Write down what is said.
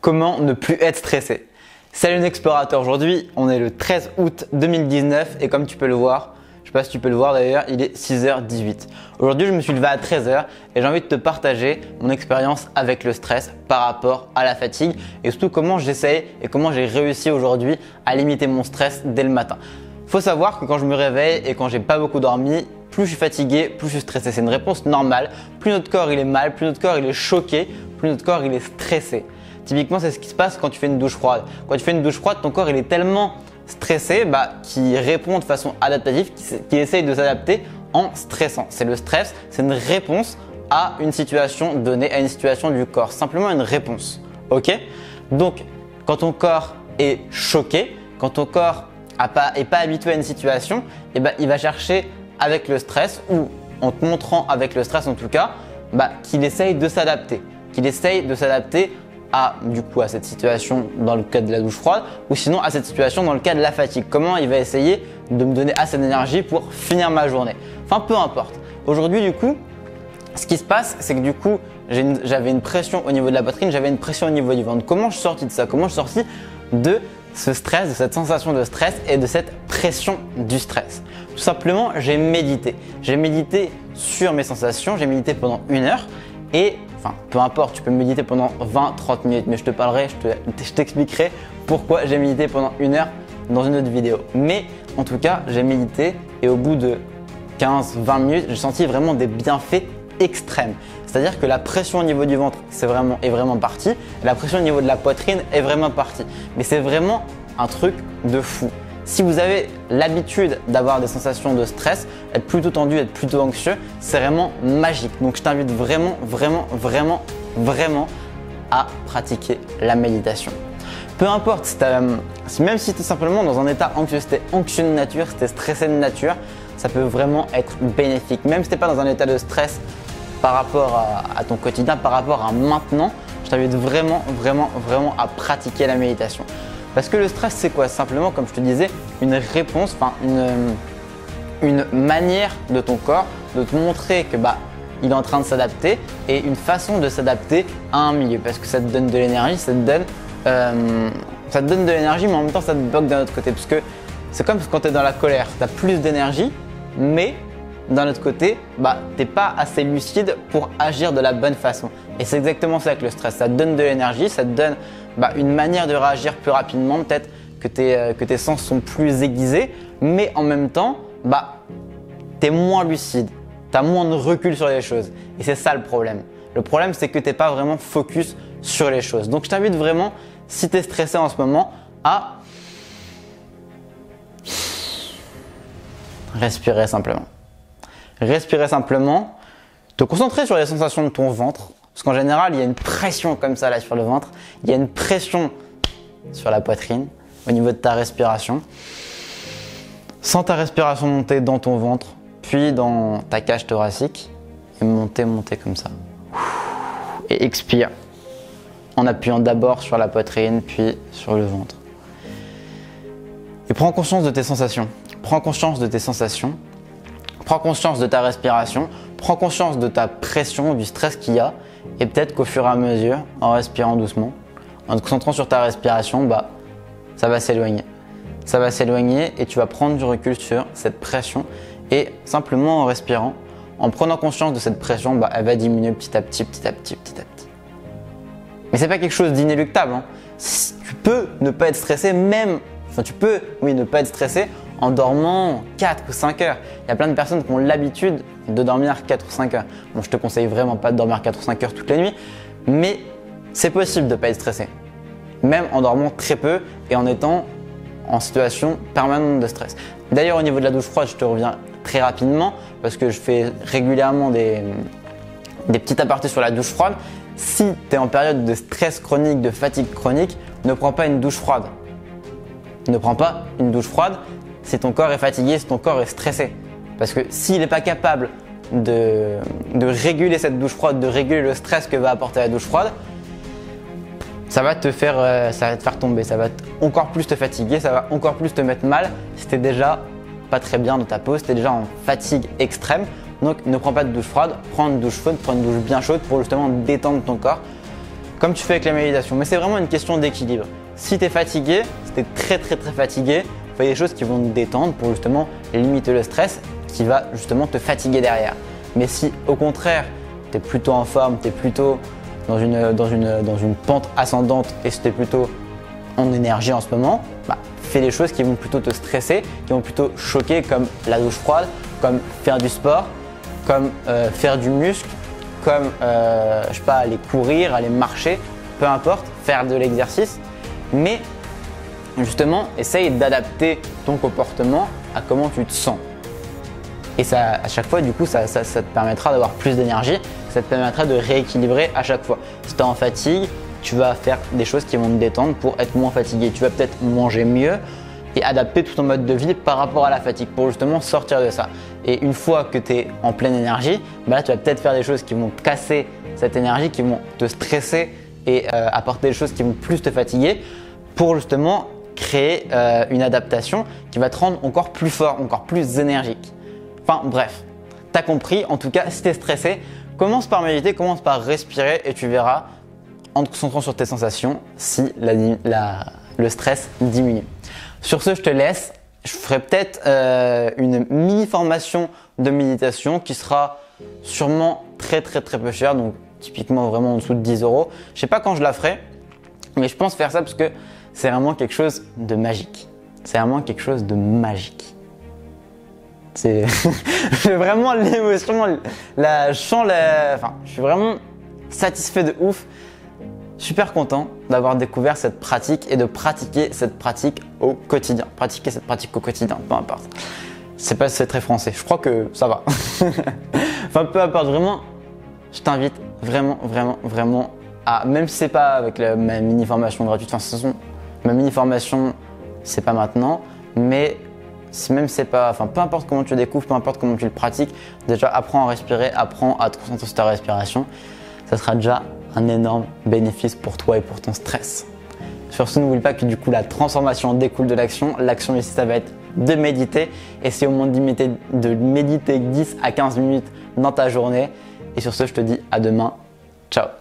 Comment ne plus être stressé? Salut Explorateur, aujourd'hui on est le 13 août 2019 et comme tu peux le voir, je sais pas si tu peux le voir d'ailleurs, il est 6h18. Aujourd'hui je me suis levé à 13h et j'ai envie de te partager mon expérience avec le stress par rapport à la fatigue et surtout comment j'essaye et comment j'ai réussi aujourd'hui à limiter mon stress dès le matin. Faut savoir que quand je me réveille et quand j'ai pas beaucoup dormi, plus je suis fatigué, plus je suis stressé. C'est une réponse normale. Plus notre corps il est mal, plus notre corps il est choqué, plus notre corps il est stressé. Typiquement, c'est ce qui se passe quand tu fais une douche froide. Quand tu fais une douche froide, ton corps il est tellement stressé qu'il répond de façon adaptative, qu'il essaye de s'adapter en stressant. C'est le stress, c'est une réponse à une situation donnée, à une situation du corps. Simplement une réponse. Ok? Donc, quand ton corps est choqué, quand ton corps n'est pas habitué à une situation, il va chercher avec le stress ou en te montrant avec le stress en tout cas, qu'il essaye de s'adapter. Qu'il essaye de s'adapter à cette situation dans le cas de la douche froide ou sinon à cette situation dans le cas de la fatigue. Comment il va essayer de me donner assez d'énergie pour finir ma journée. Enfin, peu importe. Aujourd'hui, du coup, ce qui se passe, c'est que du coup, j'avais une pression au niveau de la poitrine, j'avais une pression au niveau du ventre. Comment je suis sorti de ça? Comment je suis sorti de ce stress, de cette sensation de stress et de cette pression du stress? Tout simplement, j'ai médité. J'ai médité sur mes sensations, j'ai médité pendant 1 heure et peu importe, tu peux méditer pendant 20-30 minutes, mais je te parlerai, je t'expliquerai pourquoi j'ai médité pendant 1 heure dans une autre vidéo. Mais en tout cas, j'ai médité et au bout de 15-20 minutes, j'ai senti vraiment des bienfaits extrêmes. C'est-à-dire que la pression au niveau du ventre est vraiment partie, et la pression au niveau de la poitrine est vraiment partie. Mais c'est vraiment un truc de fou. Si vous avez l'habitude d'avoir des sensations de stress, être plutôt tendu, être plutôt anxieux, c'est vraiment magique. Donc je t'invite vraiment à pratiquer la méditation. Peu importe, même si tu es simplement dans un état anxieux, si tu es anxieux de nature, si tu es stressé de nature, ça peut vraiment être bénéfique. Même si tu n'es pas dans un état de stress par rapport à ton quotidien, par rapport à maintenant, je t'invite vraiment à pratiquer la méditation. Parce que le stress, c'est quoi? Simplement, comme je te disais, une réponse, une manière de ton corps de te montrer que il est en train de s'adapter et une façon de s'adapter à un milieu. Parce que ça te donne de l'énergie, ça te donne de l'énergie, mais en même temps, ça te bloque d'un autre côté. Parce que c'est comme quand tu es dans la colère, tu as plus d'énergie, mais d'un autre côté, tu n'es pas assez lucide pour agir de la bonne façon. Et c'est exactement ça avec le stress. Ça te donne de l'énergie, ça te donne une manière de réagir plus rapidement, peut-être que tes sens sont plus aiguisés, mais en même temps, tu es moins lucide, tu as moins de recul sur les choses. Et c'est ça le problème. Le problème, c'est que tu n'es pas vraiment focus sur les choses. Donc, je t'invite vraiment, si tu es stressé en ce moment, à respirer simplement. Respirer simplement, te concentrer sur les sensations de ton ventre. Parce qu'en général, il y a une pression comme ça là sur le ventre. Il y a une pression sur la poitrine au niveau de ta respiration. Sens ta respiration monter dans ton ventre, puis dans ta cage thoracique et monter comme ça. Et expire en appuyant d'abord sur la poitrine, puis sur le ventre. Et prends conscience de tes sensations. Prends conscience de tes sensations. Prends conscience de ta respiration. Prends conscience de ta pression, du stress qu'il y a. Et peut-être qu'au fur et à mesure, en respirant doucement, en te concentrant sur ta respiration, ça va s'éloigner. Ça va s'éloigner et tu vas prendre du recul sur cette pression. Et simplement en respirant, en prenant conscience de cette pression, elle va diminuer petit à petit. Mais c'est pas quelque chose d'inéluctable. Tu peux ne pas être stressé ne pas être stressé en dormant 4 ou 5 heures. Il y a plein de personnes qui ont l'habitude de dormir 4 ou 5 heures. Bon, je te conseille vraiment pas de dormir 4 ou 5 heures toutes les nuits, mais c'est possible de ne pas être stressé. Même en dormant très peu et en étant en situation permanente de stress. D'ailleurs, au niveau de la douche froide, je te reviens très rapidement parce que je fais régulièrement des petits apartés sur la douche froide. Si tu es en période de stress chronique, de fatigue chronique, ne prends pas une douche froide. Ne prends pas une douche froide si ton corps est fatigué, si ton corps est stressé. Parce que s'il n'est pas capable de réguler cette douche froide, de réguler le stress que va apporter la douche froide, ça va te faire tomber, ça va encore plus te fatiguer, ça va encore plus te mettre mal si tu n'es déjà pas très bien dans ta peau, si tu es déjà en fatigue extrême. Donc ne prends pas de douche froide, prends une douche chaude, prends une douche bien chaude pour justement détendre ton corps. comme tu fais avec la méditation. Mais c'est vraiment une question d'équilibre. Si tu es fatigué, si tu es très fatigué, fais des choses qui vont te détendre pour justement limiter le stress qui va justement te fatiguer derrière. Mais si au contraire, tu es plutôt en forme, tu es plutôt dans une pente ascendante et si tu es plutôt en énergie en ce moment, fais des choses qui vont plutôt te stresser, qui vont plutôt choquer, comme la douche froide, comme faire du sport, comme faire du muscle, comme je sais pas, aller courir, aller marcher, peu importe, faire de l'exercice. Mais justement, essaye d'adapter ton comportement à comment tu te sens. Et ça, à chaque fois, du coup, ça te permettra d'avoir plus d'énergie, ça te permettra de rééquilibrer à chaque fois. Si tu es en fatigue, tu vas faire des choses qui vont te détendre pour être moins fatigué. Tu vas peut-être manger mieux et adapter tout ton mode de vie par rapport à la fatigue pour justement sortir de ça. Et une fois que tu es en pleine énergie, là, tu vas peut-être faire des choses qui vont casser cette énergie, qui vont te stresser et apporter des choses qui vont plus te fatiguer pour justement créer une adaptation qui va te rendre encore plus fort, encore plus énergique. Enfin bref, tu as compris. En tout cas, si tu es stressé, commence par méditer, commence par respirer et tu verras en te concentrant sur tes sensations si le stress diminue. Sur ce, je te laisse. Je ferai peut-être une mini formation de méditation qui sera sûrement très peu chère, donc typiquement vraiment en dessous de 10 €. Je sais pas quand je la ferai, mais je pense faire ça parce que c'est vraiment quelque chose de magique. C'est vraiment quelque chose de magique. C'est vraiment l'émotion, je suis vraiment satisfait de ouf. Super content d'avoir découvert cette pratique et de pratiquer cette pratique au quotidien. Pratiquer cette pratique au quotidien, peu importe. C'est pas, c'est très français, je crois que ça va. Enfin, peu importe, vraiment, je t'invite vraiment à, même si c'est pas avec ma mini formation gratuite, enfin, ma mini formation, c'est pas maintenant, mais même si c'est pas, enfin, peu importe comment tu le découvres, peu importe comment tu le pratiques, déjà apprends à respirer, apprends à te concentrer sur ta respiration. Ça sera déjà un énorme bénéfice pour toi et pour ton stress. Sur ce, n'oublie pas que du coup la transformation découle de l'action. L'action ici, ça va être de méditer. Et c'est au moins de méditer 10 à 15 minutes dans ta journée. Et sur ce, je te dis à demain. Ciao.